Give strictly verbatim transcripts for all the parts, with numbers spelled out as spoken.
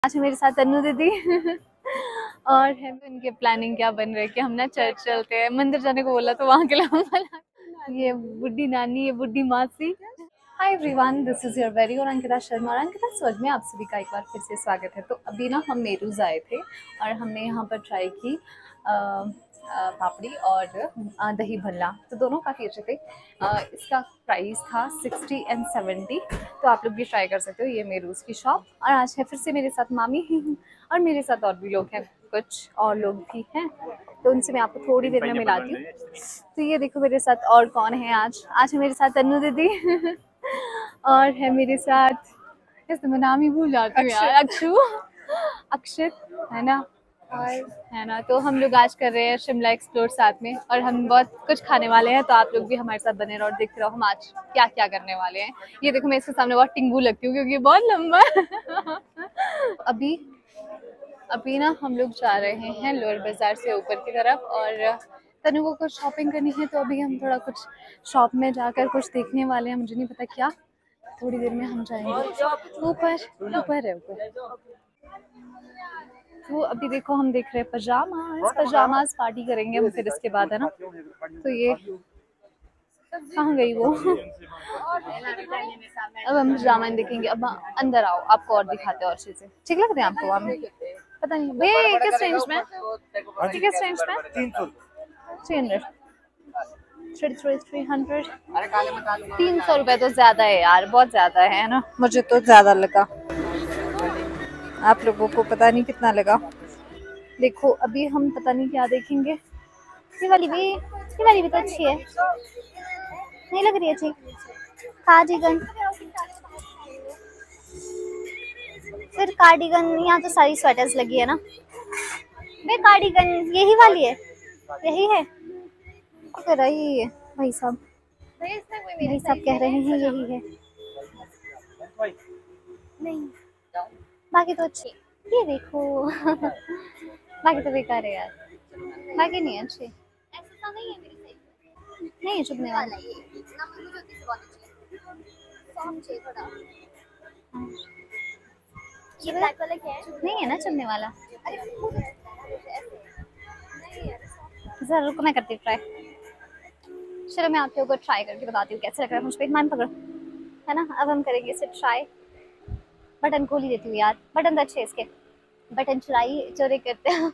आज मेरे साथ तन्नू दीदी और है उनके प्लानिंग क्या बन रहे हैं कि हम ना चर्च चलते हैं। मंदिर जाने को बोला तो वहाँ के लिए ये बुढ़ी नानी, ये बुढ़ी मासी। Hi everyone, this is your very और अंकिता शर्मा और अंकिता स्वर्ण में आप सभी का एक बार फिर से स्वागत है। तो अभी ना हम मेरूज आए थे और हमने यहाँ पर ट्राई की आ, आ, पापड़ी और आ, दही भल्ला, तो दोनों काफ़ी अच्छे थे। आ, इसका प्राइस था सिक्सटी एंड सेवेंटी, तो आप लोग भी ट्राई कर सकते हो। ये मेरूज की शॉप। और आज है फिर से मेरे साथ मामी और मेरे साथ और भी लोग हैं, कुछ और लोग भी हैं, तो उनसे मैं आपको थोड़ी देर में मिलाती हूँ। तो ये देखो मेरे साथ और कौन है आज। आज है मेरे साथ तन्नू दीदी और है मेरे साथ, जैसे मैं नाम ही भूल जाती हूँ यार, अक्षु, अक्षित है ना, और है ना। तो हम लोग आज कर रहे हैं शिमला एक्सप्लोर साथ में, और हम बहुत कुछ खाने वाले हैं, तो आप लोग भी हमारे साथ बने रहो और देखते रहो हम आज क्या क्या करने वाले हैं। ये देखो मैं इसके सामने बहुत टिंगू लगती हूँ क्योंकि बहुत लंबा अभी अभी ना हम लोग जा रहे हैं लोअर बाजार से ऊपर की तरफ, और तनु को कुछ शॉपिंग करनी है, तो अभी हम थोड़ा कुछ शॉप में जाकर कुछ देखने वाले हैं, मुझे नहीं पता क्या। थोड़ी देर में हम जाएंगे ऊपर, ऊपर है ऊपर। तो अभी देखो हम देख रहे हैं पजामास, पजामास पार्टी करेंगे हम फिर इसके बाद, है ना। तो ये कहाँ गई वो अब हम पजामा देखेंगे। अब अंदर आओ, आपको और दिखाते हैं और चीजें ठीक लगते हैं आपको वहाँ में। पता नहीं भैया किस रेंज में, किस रेंज में? Three hundred three three three hundred तीन सौ रुपये तो ज्यादा है यार, बहुत ज्यादा है ना। मुझे तो ज्यादा लगा, आप लोगों को पता नहीं कितना लगा। देखो अभी हम पता नहीं क्या देखेंगे। ये वाली भी, ये वाली भी तो अच्छी है, नहीं लग रही है अच्छी। कार्डिगन, फिर कार्डिगन, यहाँ तो सारी स्वेटर्स लगी है ना। वे कार्डिगन यही वाली है, यही है तो फिर यही है भाई साहब, भाई साहब कह रहे हैं यही है। नहीं बाकी तो अच्छी, ये देखो बाकी तो बेकार है यार, बाकी नहीं अच्छी, ऐसा नहीं है मेरी साइड नहीं है चुभने वाला। ये ब्लैक वाला क्या है? नहीं है ना चुभने वाला। जरा रुको मैं करती हूँ ट्राई। चलो मैं आप लोगों को ट्राई करके बताती हूँ कैसे लग रहा है मुझ पे। मान पकड़ो, है ना। अब हम करेंगे इसे ट्राई। बटन खोल ही देती हूँ यार, बटन तो अच्छे है इसके, बटन चुराई चोरी करते हैं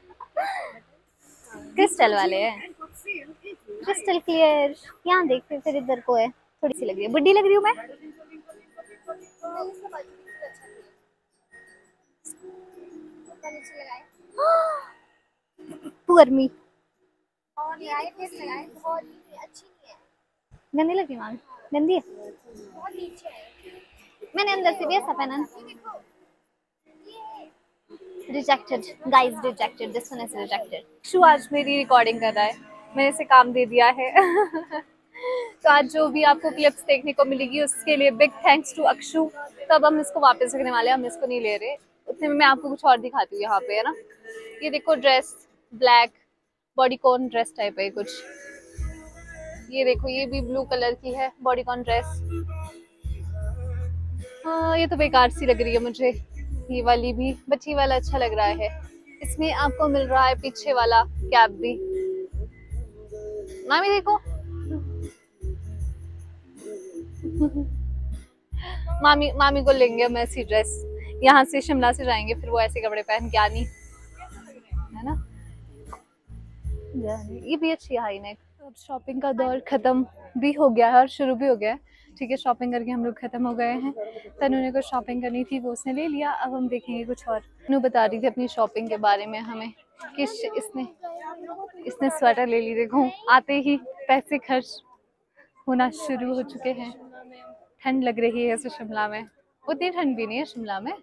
क्रिस्टल वाले हैं, क्रिस्टल क्लियर। यहाँ देखते फिर इधर को है, थोड़ी सी लग रही है, बुड्ढी लग रही हूँ मैं। पुअर मी, गंदी लग रही है, गंदी है। मैंने अंदर से भी ऐसा पहना। Rejected guys, rejected, this one is rejected. शू आज मेरी रिकॉर्डिंग कर रहा है, मैंने इसे काम दे दिया है तो आज जो भी आपको क्लिप्स देखने को मिलेगी उसके लिए बिग थैंक्स टू अक्षु। तो अब हम इसको वापस रखने वाले हैं, हम इसको नहीं ले रहे। उतने में मैं आपको कुछ और दिखाती हूँ यहाँ पे, है ना। ये देखो dress, black bodycon dress type है कुछ। ये देखो ये भी ब्लू कलर की है बॉडीकॉन ड्रेस। हाँ ये तो बेकार सी लग रही है मुझे, ये वाली भी, बट ये वाला अच्छा लग रहा है। इसमें आपको मिल रहा है पीछे वाला कैप भी। मामी देखो मामी मामी को लेंगे हम ऐसी ड्रेस, यहाँ से शिमला से जाएंगे फिर वो ऐसे कपड़े पहन के आनी, है ना। ये भी अच्छी है हाई नेक। अब शॉपिंग का दौर खत्म भी हो गया है और शुरू भी हो गया है। ठीक है, शॉपिंग करके हम लोग खत्म हो गए हैं। तनु ने कुछ शॉपिंग करनी थी वो उसने ले लिया, अब हम देखेंगे कुछ और। तनु बता रही थी अपनी शॉपिंग के बारे में हमें कि इसने इसने स्वेटर ले ली। देखो आते ही पैसे खर्च होना शुरू हो चुके हैं। ठंड लग रही है ऐसे शिमला में, उतनी ठंड भी नहीं है शिमला में।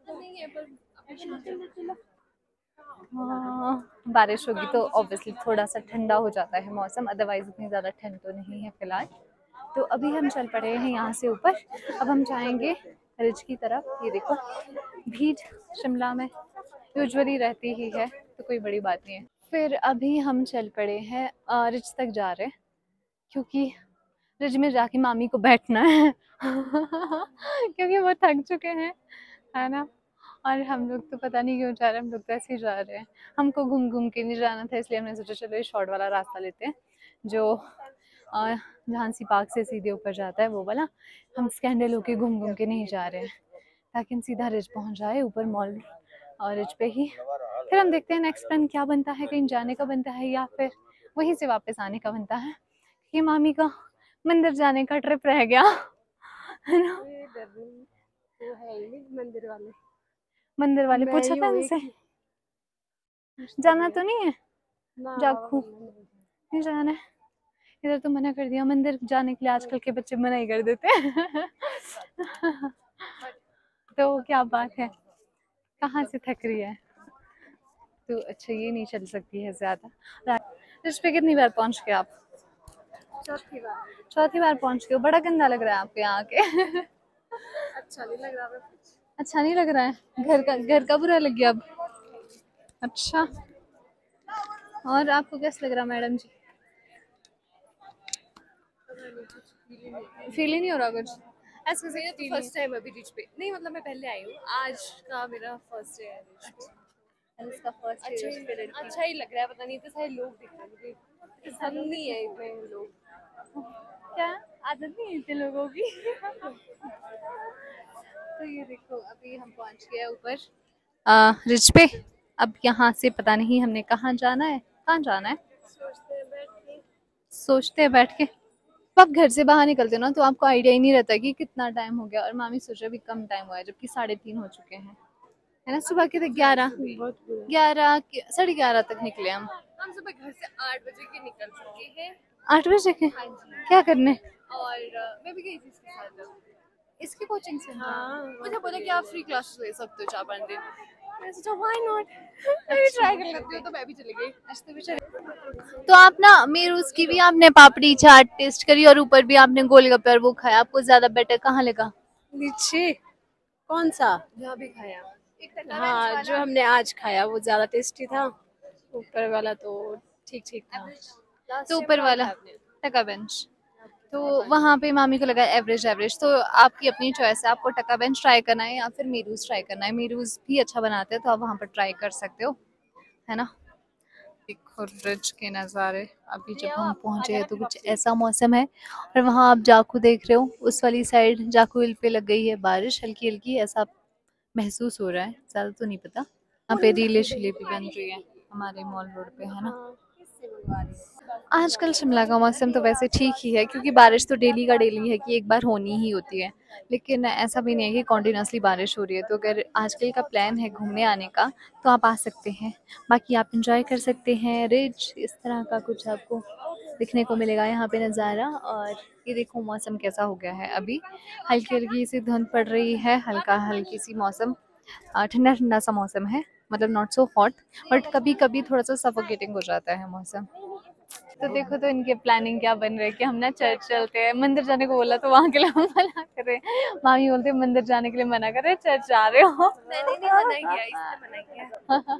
हाँ बारिश होगी तो ऑब्वियसली थोड़ा सा ठंडा हो जाता है मौसम, अदरवाइज इतनी ज़्यादा ठंड तो नहीं है फिलहाल। तो अभी हम चल पड़े हैं यहाँ से ऊपर, अब हम जाएंगे रिज की तरफ। ये देखो भीड़ शिमला में यूजुअली रहती ही है, तो कोई बड़ी बात नहीं है। फिर अभी हम चल पड़े हैं रिज तक जा रहे हैं, क्योंकि रिज में जाके मामी को बैठना है क्योंकि वो थक चुके हैं, है ना। और हम लोग तो पता नहीं क्यों जा रहे हैं, हम लोग तो ऐसे ही जा रहे हैं। हमको घूम घूम के नहीं जाना था, इसलिए हमने सोचा चलो ये शॉर्ट वाला रास्ता लेते हैं जो अ, झांसी पार्क से सीधे ऊपर जाता है वो वाला। हम स्कैंडल होके घूम घूम के नहीं जा रहे हैं, ताकि हम सीधा रिज पहुंच जाए ऊपर मॉल और रिज पे ही। फिर हम देखते हैं नेक्स्ट प्लान क्या बनता है, कहीं जाने का बनता है या फिर वहीं से वापस आने का बनता है। कि मामी का मंदिर जाने का ट्रिप रह गया है ना। वो है ही नहीं मंदिर वाले। मंदिर वाले मैं पूछा ही था हूँ इनसे, एक जाना तो नहीं है ना जाखू, बाबा नहीं जाना है। इधर तो मना कर दिया, मंदिर जाने के लिए आजकल के बच्चे मना ही कर देते हैं तो क्या बात है, कहाँ से थक रही है तो। अच्छा ये नहीं चल सकती है ज्यादा। इस पे कितनी बार पहुंच गए आप? चौथी बार। चौथी बार पहुंच गए हो, बड़ा गंदा लग रहा है आपके यहाँ के अच्छा नहीं लग रहा है कुछ। अच्छा नहीं लग रहा है, घर का घर का बुरा लग गया अब। अच्छा, और आपको कैसा लग रहा मैडम जी? फील ही नहीं हो रहा कुछ? ऐसे मेरा तो फर्स्ट टाइम अभी रिच पे नहीं, मतलब मैं पहले आई हूँ, आज का मेरा फर्स्ट डे है रिच पे। इसका फर्स्ट अच्छा ईयर पे ही लड़की। अच्छा ही लग रहा है, पता नहीं, इतने सारे लोग दिख रहे हैं मुझे, पसंद नहीं है इतने लोग। क्या आदत नहीं है इतने लोगों की तो ये देखो अभी हम पहुंच गए ऊपर रिच पे। अब यहाँ से पता नहीं हमने कहाँ जाना है, कहाँ जाना है सोचते हैं बैठ के। सोचते हैं बैठ के। जब आप घर से बाहर निकलते हो ना तो आपको आइडिया ही नहीं रहता कि कितना टाइम हो गया। और मामी सोच रहे अभी कम टाइम हुआ है, जबकि साढ़े तीन हो चुके हैं, है ना। सुबह के ग्यारह बहुत बुरा। ग्यारह साढ़े ग्यारह तक निकले हम। हम सुबह घर से आठ बजे के निकल चुके हैं। आठ बजे के? हाँ जी। क्या करने? और अ, मैं भी गई थी इसके साथ। इसकी कोचिंग से? हाँ, मुझे बोला कि आप फ्री क्लासेस ले सकते हो चार पाँच दिन। मैंने सोचा व्हाई नॉट, मैं भी ट्राई कर लेती हूँ, तो मैं भी चली गई। तो भी चले। तो आप ना मेरे उसकी भी आपने पापड़ी चाट टेस्ट करी और ऊपर भी आपने गोलगप्पे और वो खाया, आपको ज्यादा बेटर कहाँ लगा? नीचे कौन सा? जहाँ भी खाया। हाँ, जो हमने आज खाया वो ज्यादा टेस्टी था, ऊपर वाला तो ठीक ठीक था। तो ऊपर वाला टका बेंच, तो वहाँ पे मामी को लगा एवरेज एवरेज। तो आपकी अपनी चॉइस है, आपको टका बेंच ट्राई करना है या फिर मीरूज ट्राई करना है। मीरूज भी अच्छा बनाते हैं तो आप वहाँ पर ट्राई कर सकते हो, है ना। देखो रिच के नज़ारे। अभी जब हम पहुँचे हैं तो कुछ ऐसा मौसम है, और वहाँ आप जाकू देख रहे हो, उस वाली साइड जाकू हिल पे लग गई है बारिश हल्की हल्की, ऐसा महसूस हो रहा है, ज़्यादा तो नहीं पता। यहाँ पे रीले शीले भी बन रही है हमारे मॉल रोड पे, है ना। आजकल शिमला का मौसम तो वैसे ठीक ही है, क्योंकि बारिश तो डेली का डेली है कि एक बार होनी ही होती है। लेकिन ऐसा भी नहीं है कि कॉन्टिन्यूसली बारिश हो रही है। तो अगर आजकल का प्लान है घूमने आने का तो आप आ सकते हैं। बाकी आप इंजॉय कर सकते हैं रिच, इस तरह का कुछ आपको दिखने को मिलेगा यहाँ पे नज़ारा। और ये देखो मौसम कैसा हो गया है अभी, हल्की हल्की सी धुंध पड़ रही है, हल्का हल्की सी मौसम, ठंडा ठंडा सा मौसम है, मतलब नॉट सो हॉट, बट कभी कभी थोड़ा सा सफोकेटिंग हो जाता है मौसम। तो देखो तो इनके प्लानिंग क्या बन रही है कि हम ना चर्च चलते हैं। मंदिर जाने को बोला तो वहाँ के लिए हम मना कर रहे हैं। मामी बोलते हैं मंदिर जाने के लिए मना कर रहे हैं, चर्च जा रहे हो। मैंने नहीं मना किया, इसने मना किया।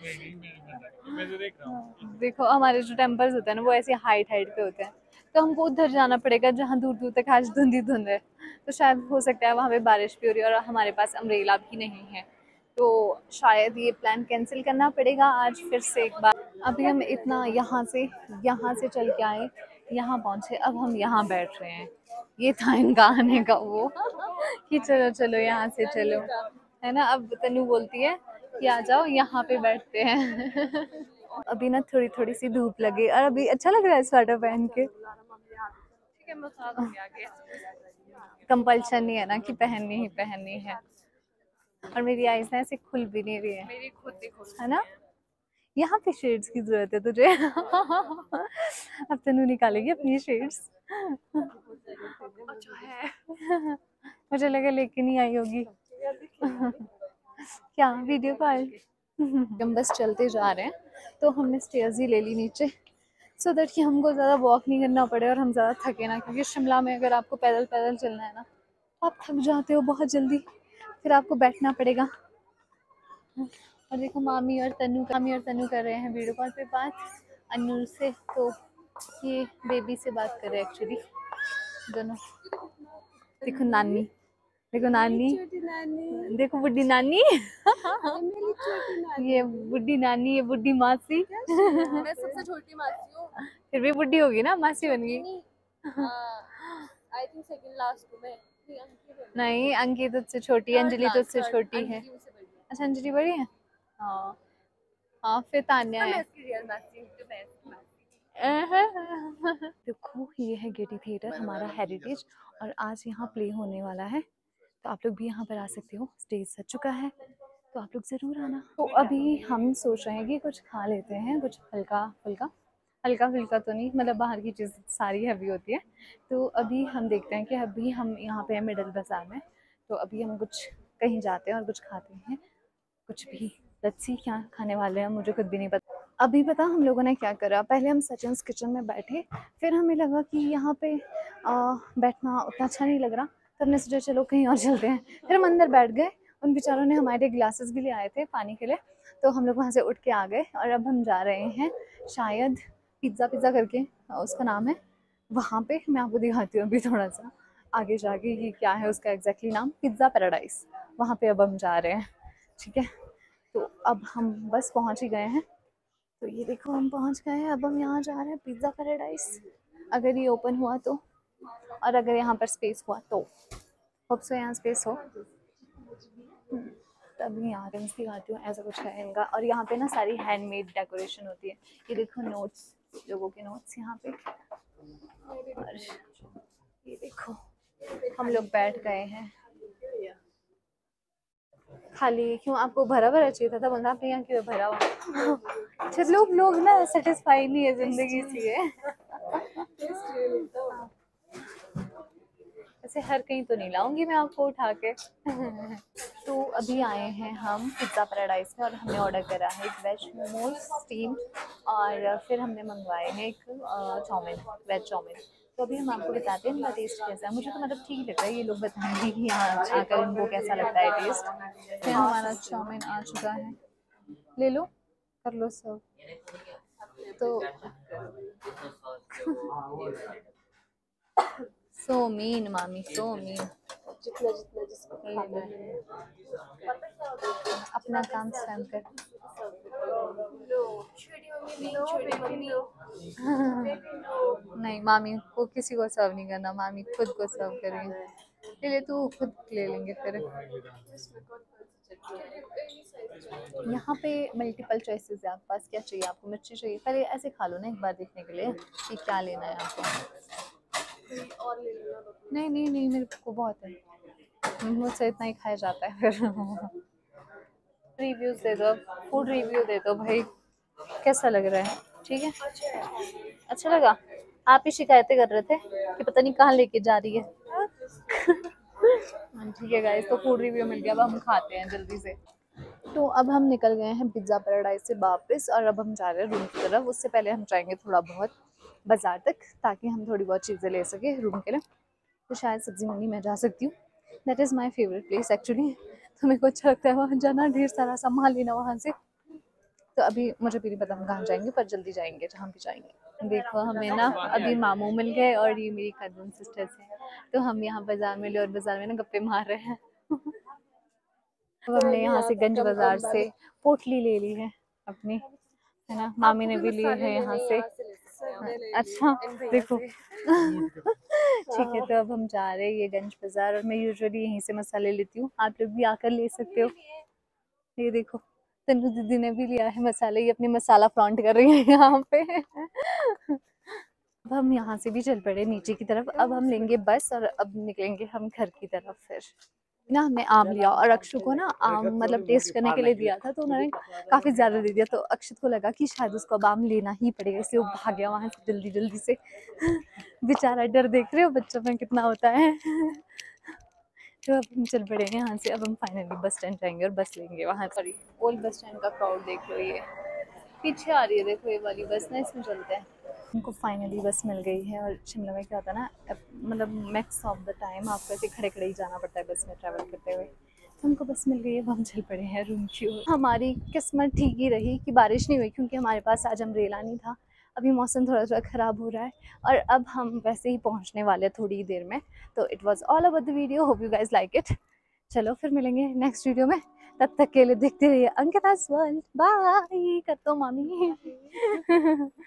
देखो हमारे जो टेम्पल्स होते हैं ना वो ऐसे हाइट हाइट पे होते हैं, तो हमको उधर जाना पड़ेगा जहाँ दूर दूर तक आज धुंध ही धुंध है। तो शायद हो सकता है वहाँ पे बारिश भी हो रही है और हमारे पास अम्ब्रेला भी नहीं है, तो शायद ये प्लान कैंसिल करना पड़ेगा आज फिर से एक बार। अभी हम इतना यहाँ से यहाँ से चल के आए, यहाँ पहुँचे, अब हम यहाँ बैठ रहे हैं। ये था इनका आने का वो कि चलो चलो यहाँ से चलो, है ना। अब तनु बोलती है कि आ जाओ यहाँ पे बैठते हैं अभी ना थोड़ी थोड़ी सी धूप लगी और अभी अच्छा लग रहा है स्वेटर पहन के। कंपल्शन नहीं है ना कि पहननी ही पहननी है। और मेरी आईज ना ऐसे खुल भी नहीं रही है, मेरी खुद देखो, है ना। यहाँ पे शेड्स की जरूरत है तुझे अब तनु निकालेगी अपनी शेड्स अच्छा है। मुझे लगा लेके नहीं आई होगी क्या वीडियो कॉल हम बस चलते जा रहे हैं, तो हमने स्टेयर्स ही ले ली नीचे, सो दैट कि हमको ज़्यादा वॉक नहीं करना पड़े और हम ज़्यादा थके ना। क्योंकि शिमला में अगर आपको पैदल पैदल चलना है ना तो आप थक जाते हो बहुत जल्दी, फिर आपको बैठना पड़ेगा। और देखो मामी और तनु मामी और तनु कर रहे हैं वीडियो कॉल पे बात अनु से, तो ये बेबी से बात कर रहे हैं एक्चुअली दोनों। देखो नानी देखो नानी, छोटी नानी, देखो बुड्ढी नानी। मेरी छोटी नानी। ये बुड्ढी नानी, ये बुड्ढी मासी। मैं सबसे छोटी मासी हूँ। फिर भी बुड्ढी होगी ना, मासी बन गई। आई थिंक सेकंड लास्ट में नहीं, अंकी तुझसे छोटी है, अंजलि तुझसे छोटी है। अच्छा अंजलि बड़ी है। हाँ हाँ, फिर तान्या है। देखो ये है गेटी थिएटर, हमारा हेरिटेज, और आज यहाँ प्ले होने वाला है, तो आप लोग भी यहाँ पर आ सकते हो। स्टेज सज चुका है, तो आप लोग ज़रूर आना। तो अभी हम सोच रहे हैं कि कुछ खा लेते हैं, कुछ हल्का फुल्का। हल्का फुल्का तो नहीं, मतलब बाहर की चीज़ सारी हैवी होती है। तो अभी हम देखते हैं कि अभी हम यहाँ पे हैं मिडल बाज़ार में, तो अभी हम कुछ कहीं जाते हैं और कुछ खाते हैं, कुछ भी। लेट्स सी क्या खाने वाले हैं, मुझे खुद भी नहीं पता। अभी पता हम लोगों ने क्या करा, पहले हम सचिन्स किचन में बैठे, फिर हमें लगा कि यहाँ पे आ, बैठना उतना अच्छा नहीं लग रहा, तो हमने सोचा चलो कहीं और चलते हैं। फिर हम अंदर बैठ गए, उन बेचारों ने हमारे ग्लासेस भी ले आए थे पानी के लिए, तो हम लोग वहाँ से उठ के आ गए। और अब हम जा रहे हैं शायद पिज़्ज़ा पिज़्ज़ा करके उसका नाम है, वहाँ पे मैं आपको दिखाती हूँ अभी थोड़ा सा आगे जाके कि क्या है उसका एग्जैक्टली नाम, पिज़्ज़ा पैराडाइज। वहाँ पे अब हम जा रहे हैं, ठीक है। तो अब हम बस पहुँच ही गए हैं, तो ये देखो हम पहुँच गए हैं। अब हम यहाँ जा रहे हैं पिज़्ज़ा पैराडाइज, अगर ये ओपन हुआ तो, और अगर यहाँ पर स्पेस हुआ तो। होप सो यहाँ स्पेस हो। तभी यहाँ पे दिखाती हूँ, ऐसा कुछ है इनका। और यहाँ पे ना सारी हैंडमेड डेकोरेशन होती है। ये देखो नोट्स, लोगों के नोट्स यहाँ पे। और ये देखो हम लोग बैठ गए हैं। खाली क्यों, आपको भरा भरा चाहिए था, मतलब आपने यहाँ क्यों भरा हुआ? अच्छा लोग लोग ना सेटिस्फाई नहीं है जिंदगी से है। ऐसे हर कहीं तो नहीं लाऊंगी मैं आपको उठा के। तो अभी आए हैं हम पिज़्ज़ा पैराडाइज में, और हमने ऑर्डर करा है एक वेज मोमोज स्टीम, और फिर हमने मंगवाए हैं एक चाउमीन, वेज चाउमीन। तो अभी हम आपको बताते हैं इनका टेस्ट कैसा है। मुझे तो मतलब ठीक लग रहा है, ये लोग बताएंगे कि यहाँ आकर इनको कैसा लगता है टेस्ट। फिर हमारा चाउमीन आ चुका है, ले लो, कर लो सब। तो सो मीन मामी, सो मीन। जितना जितना जिसको खाना है अपना काम स्वयं कर। नहीं मामी को किसी को सर्व नहीं करना, मामी खुद को सर्व करेंगे। ले ले तू, खुद ले लेंगे फिर। यहाँ पे मल्टीपल चॉइसेस है आपके पास, क्या चाहिए आपको? मिर्ची चाहिए? पहले ऐसे खा लो ना एक बार देखने के लिए कि क्या लेना है आपको। और ले लेना। नहीं नहीं नहीं, मेरे को बहुत है, मुझसे इतना ही खाया जाता है फिर। रिव्यूज दे दो, फूड रिव्यू दे दो भाई, कैसा लग रहा है? ठीक है, अच्छा लगा। आप ही शिकायतें कर रहे थे कि पता नहीं कहाँ लेके जा रही है। ठीक है गाइस, तो फूड रिव्यू मिल गया, अब हम खाते हैं जल्दी से। तो अब हम निकल गए हैं पिज़्ज़ा पैराडाइज से वापस, और अब हम जा रहे हैं रूम की तरफ। उससे पहले हम जाएंगे थोड़ा बहुत बाजार तक, ताकि हम थोड़ी बहुत चीज़ें ले सके रूम के लिए। तो शायद सब्जी मंडी में जा सकती हूँ, that is my favourite place actually. तो मेरे को अच्छा लगता है वहाँ जाना, ढेर सारा सामान लेना वहाँ से। तो अभी मुझे भी नहीं पता हम कहाँ जाएंगे, पर जल्दी जाएंगे जहाँ भी जाएंगे। देखो हमें ना अभी मामू मिल गए, और ये मेरी कजन सिस्टर्स हैं, तो हम यहाँ बाजार में ले, और बाजार में ना गप्पे मार रहे हैं। तो हमने यहाँ से गंज बाजार से पोटली ले ली है अपनी, है ना। मामी ने भी ली है यहाँ से। अच्छा देखो। ठीक है, तो अब हम जा रहे हैं ये गंज बाजार, और मैं यूजुअली यहीं से मसाले लेती हूँ, आप लोग भी आकर ले सकते हो। ये देखो तन्नू दीदी ने भी लिया है मसाले, ये अपनी मसाला फ्लॉन्ट कर रही है यहाँ पे। अब हम यहाँ से भी चल पड़े नीचे की तरफ, अब हम लेंगे बस, और अब निकलेंगे हम घर की तरफ। फिर ना हमने आम लिया, और अक्षत को ना आम मतलब टेस्ट करने के लिए दिया था, तो उन्होंने काफ़ी ज़्यादा दे दिया, तो अक्षत को लगा कि शायद उसको अब आम लेना ही पड़ेगा, इसलिए वो भाग गया वहाँ से जल्दी जल्दी से। बेचारा, डर देख रहे हो बच्चों में कितना होता है। तो अब हम चल पड़े हैं यहाँ से, अब हम फाइनली बस स्टैंड जाएंगे और बस लेंगे वहाँ। सॉरी, ओल्ड बस स्टैंड का क्राउड देख लो, ये पीछे आ रही है, देखो ये वाली बस ना, इसमें चलते हैं। उनको फाइनली बस मिल गई है, और शिमला में क्या होता है ना, मतलब मैक्स ऑफ द टाइम आपको ऐसे खड़े खड़े ही जाना पड़ता है बस में ट्रैवल करते हुए। तो हमको बस मिल गई है, अब हम चल पड़े हैं रूम की ओर। हमारी किस्मत ठीक ही रही कि बारिश नहीं हुई, क्योंकि हमारे पास आज अम्ब्रेला नहीं था, अभी मौसम थोड़ा थोड़ा ख़राब हो रहा है और अब हम वैसे ही पहुंचने वाले हैं थोड़ी देर में। तो it was all about the video, hope you guys like it. चलो फिर मिलेंगे नेक्स्ट वीडियो में, तब तक के लिए देखते रहिए अंकिता's वर्ल्ड। बाय कर दो मामी।